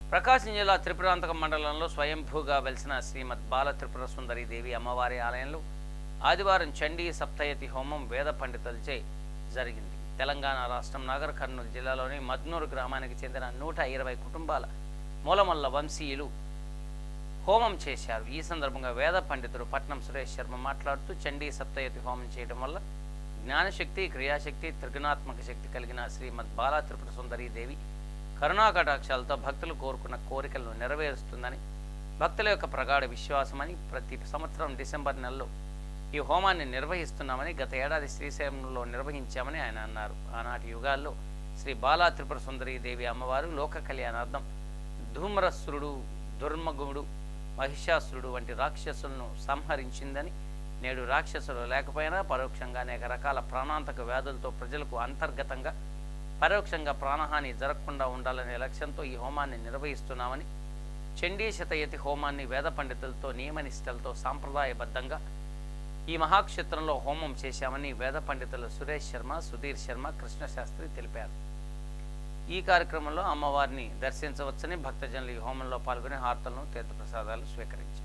ప్రకాశం జిల్లా త్రిపురాంతకం మండలంలో స్వయంభూగా వెలిసిన శ్రీమద్ బాల త్రిపుర సుందరి దేవి అమ్మవారి ఆలయంలో ఆదివారం చండీ సప్తయతి హోమం వేద పండితులచే జరిగింది. తెలంగాణ రాష్ట్రం నాగర్ కర్నూలు జిల్లాలోని మద్నూరు గ్రామానికి చెందిన 120 కుటుంబాల మూలమల్ల వంశీయులు హోమం చేశారు. ఈ సందర్భంగా వేద పండితుడు పట్నం సురేష్ శర్మ మాట్లాడుతూ చండీ సప్తయతి హోమం చేయడం వల్ల జ్ఞానశక్తి, క్రియాశక్తి, త్రిగుణాత్మక శక్తి కలిగిన శ్రీమద్ బాల త్రిపుర సుందరి దేవి కరుణాకటాక్షాలతో భక్తులు కోరుకున్న కోరికలను నెరవేరుస్తుందని భక్తుల యొక్క ప్రగాఢ విశ్వాసమని ప్రతి సంవత్సరం డిసెంబర్ నెలలో ఈ హోమాన్ని నిర్వహిస్తున్నామని గత ఏడాది శ్రీశైలంలో నిర్వహించామని ఆయన అన్నారు. ఆనాటి యుగాల్లో శ్రీ బాలా త్రిపుర సుందరీ దేవి అమ్మవారు లోక కళ్యాణార్థం ధూమ్రసురుడు, దుర్మగుడు, మహిషాసురుడు వంటి రాక్షసులను సంహరించిందని, నేడు రాక్షసులు లేకపోయినా పరోక్షంగా అనేక రకాల ప్రాణాంతక వ్యాధులతో ప్రజలకు అంతర్గతంగా పరోక్షంగా ప్రాణహాని జరగకుండా ఉండాలనే లక్ష్యంతో ఈ హోమాన్ని నిర్వహిస్తున్నామని, చండీ శతయతి హోమాన్ని వేద పండితులతో నియమనిష్టలతో సాంప్రదాయబద్ధంగా ఈ మహాక్షేత్రంలో హోమం చేశామని వేద పండితులు సురేష్ శర్మ, సుధీర్ శర్మ, కృష్ణశాస్త్రి తెలిపారు. ఈ కార్యక్రమంలో అమ్మవారిని దర్శించవచ్చని భక్తజనులు ఈ హోమంలో పాల్గొని హారతలను, తీర్థప్రసాదాలు స్వీకరించారు.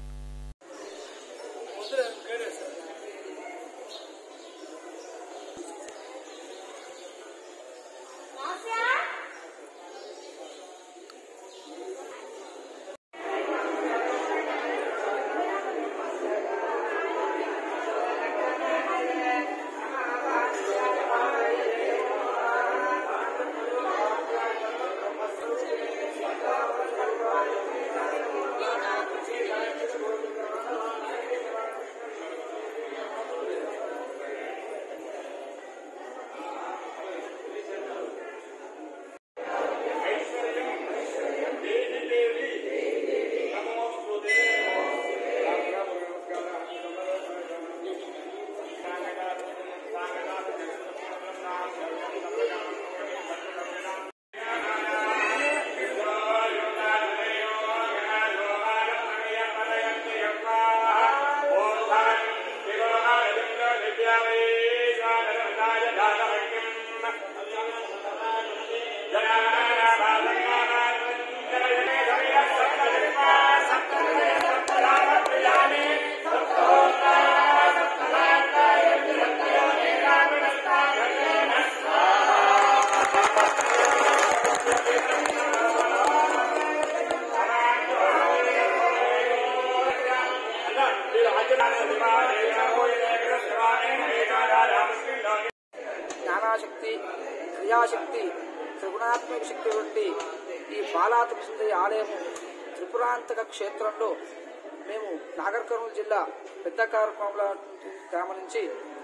జ్ఞానశక్తి, క్రియాశక్తి, త్రిగుణాత్మక శక్తి వంటి ఈ బాలా త్రిపుర సుందరి ఆలయము త్రిపురాంతక క్షేత్రంలో మేము నాగర్ కర్నూలు జిల్లా పెద్దకారకోమల గ్రామం నుంచి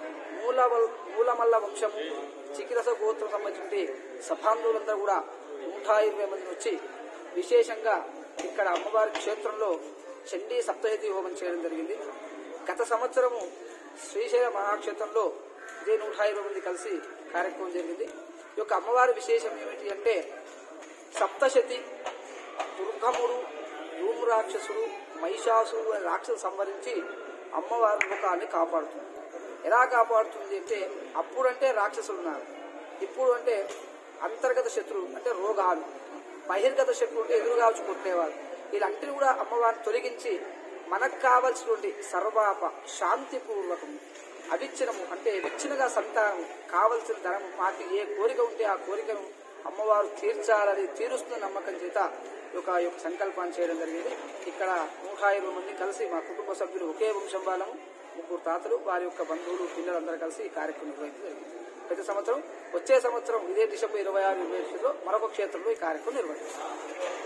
మూలమల్ల వంశము, చికిరస గోత్రం సంబంధించి సభాంధువులందరూ కూడా 120 మంది వచ్చి విశేషంగా ఇక్కడ అమ్మవారి క్షేత్రంలో చండీ సప్తయతి హోమం చేయడం జరిగింది. గత సంవత్సరము శ్రీశైల మహాక్షేత్రంలో ఇదే 120 మంది కలిసి కార్యక్రమం జరిగింది. ఈ యొక్క అమ్మవారి విశేషం ఏమిటి అంటే సప్తశతి, దుర్గముడు, ధూమ్రాక్షసుడు, మహిషాసుడు అనే రాక్షసు సంవరించి అమ్మవారి లోకాన్ని కాపాడుతుంది. ఎలా కాపాడుతుంది అంటే అప్పుడంటే రాక్షసులు ఉన్నారు, ఇప్పుడు అంటే అంతర్గత శత్రువు అంటే రోగాలు, బహిర్గత శత్రువు అంటే ఎదురుగా వచ్చి కొట్టేవారు. వీళ్ళంటిని కూడా అమ్మవారిని తొలగించి మనకు కావలసినటువంటి సర్వాప శాంతిపూర్వకము, అవిచ్ఛిన్నము అంటే విచ్ఛిన్నగా సంతానం, కావలసిన ధనము, మాకు ఏ కోరిక ఉంటే ఆ కోరికను అమ్మవారు తీర్చాలని తీరుస్తున్న నమ్మకం చేత యొక్క సంకల్పాన్ని చేయడం జరిగింది. ఇక్కడ 120 మంది కలిసి మా కుటుంబ సభ్యులు ఒకే వంశం వాళ్ళము, 3 తాతలు, వారి యొక్క బంధువులు, పిల్లలందరూ కలిసి ఈ కార్యక్రమం నిర్వహించడం జరిగింది. ప్రతి సంవత్సరం వచ్చే సంవత్సరం ఇదే డిసెంబర్ 26, 27 మరొక క్షేత్రంలో ఈ కార్యక్రమం నిర్వహిస్తారు.